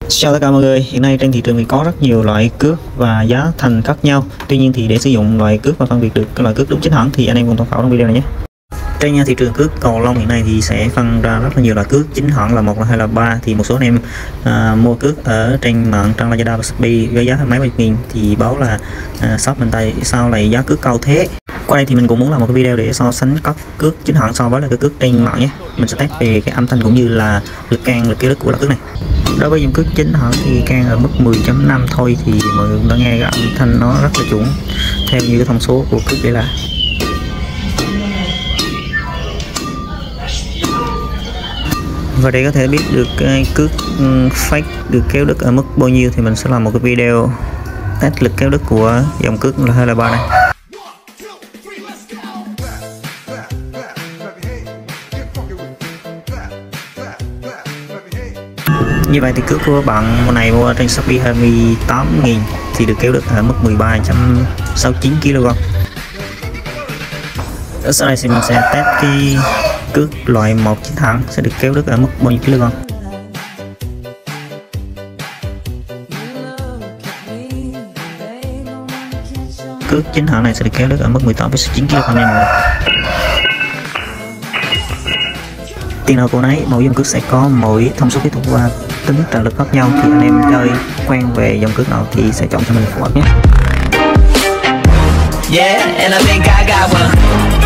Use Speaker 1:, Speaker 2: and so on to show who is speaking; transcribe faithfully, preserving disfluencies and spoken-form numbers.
Speaker 1: Chào tất cả mọi người, hiện nay trên thị trường thì có rất nhiều loại cước và giá thành khác nhau. Tuy nhiên thì để sử dụng loại cước và phân biệt được cái loại cước đúng chính hãng thì anh em cùng tham khảo trong video này nhé. Trên thị trường cước cầu lông hiện nay thì sẽ phân ra rất là nhiều loại cước chính hãng là một là hai là ba. Thì một số anh em à, mua cước ở trên mạng trang Lazada và Shopee với giá mấy chục nghìn thì báo là à, shop mình tại sao lại giá cước cao thế. Qua đây thì mình cũng muốn làm một cái video để so sánh các cước chính hãng so với là cái cước trên mạng nhé. Mình sẽ test về cái âm thanh cũng như là lực can, lực kéo đất của loại cước này. Đối với dòng cước chính hãng thì can ở mức mười chấm năm thôi thì mọi người cũng đã nghe cái âm thanh nó rất là chuẩn theo như cái thông số của cước để là. Và để có thể biết được cái cước fake được kéo đất ở mức bao nhiêu thì mình sẽ làm một cái video test lực kéo đất của dòng cước là hai là ba này. Như vậy thì cước của bạn này mua trên Shopee hai mươi tám nghìn thì được kéo đất ở mức mười ba phẩy sáu chín ki lô gam. Ở sau đây thì mình sẽ test cái cước loại một chính hãng sẽ được kéo đất ở mức bao nhiêu kg. Cước chính hãng này sẽ được kéo đất ở mức mười tám phẩy chín ki lô gam nha mọi người. Tiền nào của nấy, mỗi dòng cước sẽ có mỗi thông số kỹ thuật và tính trợ lực khác nhau, thì anh em chơi quen về dòng cước nào thì sẽ chọn cho mình phù hợp nhé. Yeah, and I think I got one.